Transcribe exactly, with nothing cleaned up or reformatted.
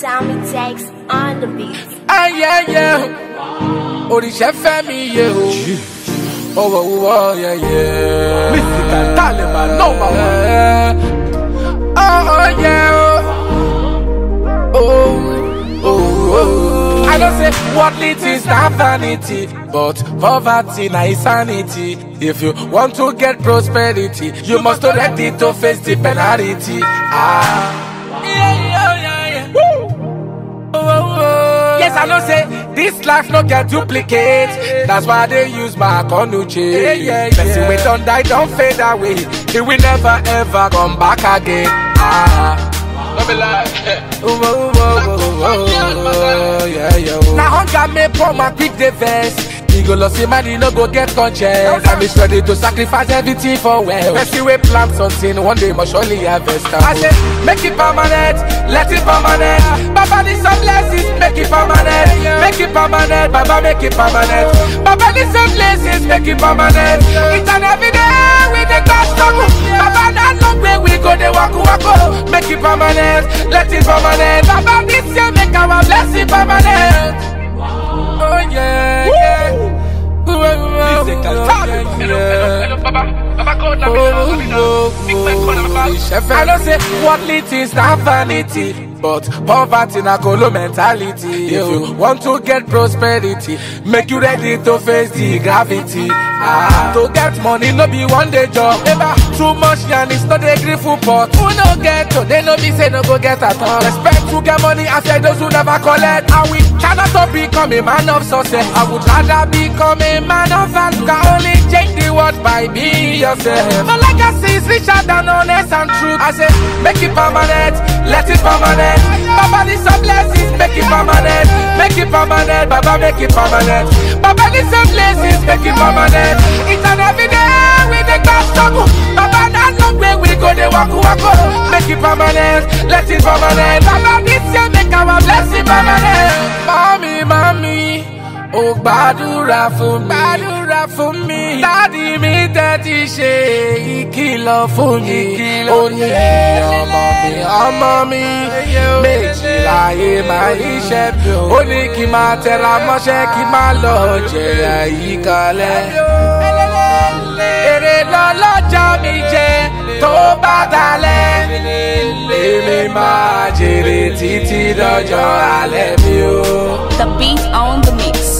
Sammy takes on the beat. Ah yeah yeah, Orisha Femi yeah. Oh oh oh yeah yeah. Mystical Taliban number one. Oh oh yeah. Oh oh oh. I don't say worldly things not vanity, but poverty na insanity. If you want to get prosperity, you must be ready to face the penalty. Ah. Yes, I know say this life no get duplicate. That's why they use my Konuche. Yeah, yeah, yeah. We don't die, don't fade away. It will never ever come back again. Ah, let me lie. Oh, oh, oh, oh, oh, yeah, yeah. Now hunger me pour my quick the vest. He go lost him and he no go get conscience. I'm ready to sacrifice everything for well. Let's see we plant something, one day must surely harvest. I say, make it permanent, let it permanent. Baba need some blessings, make it permanent. Make it permanent, Baba make it permanent. Baba need some blessings, make it permanent. It's an every day with the God struggle. Baba not long way we go the waku waku. Make it permanent, let it permanent. Baba needs to make our blessing permanent. Oh yeah, yeah. I don't say worldly things not vanity, but poverty na colo mentality. If you want to get prosperity, make you ready to face the gravity. Ah, to get money no be one day job. Ever too much and it's not a grateful pot. Who no get to, they no be say no go get at all. Respect to get money after those who never collect. I will try not to become a man of success. I would rather become a man of value. Can only change the world by being yourself. My legacy is richer than honest and truth. I say make it permanent, let it permanent. Baba need some blessings, make it permanent. Make it permanent, Baba make it permanent. Baba need some blessings, make it permanent. It's an every day with the God struggle. Baba not long way we go the waku waku. Make it permanent, let it permanent. Baba needs to make our blessing permanent. Mommy, mommy, oh gbàdúrà fún mi, gbàdúrà fún mi. Daddy mi tẹ́tí ṣe ìkìlọ̀ fún mi. Ó ní ọmọ mi, ọmọ mi, méjì láyé máa iṣẹ́ bí o. Ó ní kí n máa tẹra mọ́ṣẹ́ kí n máa lọ jẹ àyíkalẹ̀. Èrè lọ́lọ́jọ́ mi jẹ tó bá dalẹ̀. Èmi máa jèrè títí dọjọ́ alẹ́ mi o. The beat on the mix.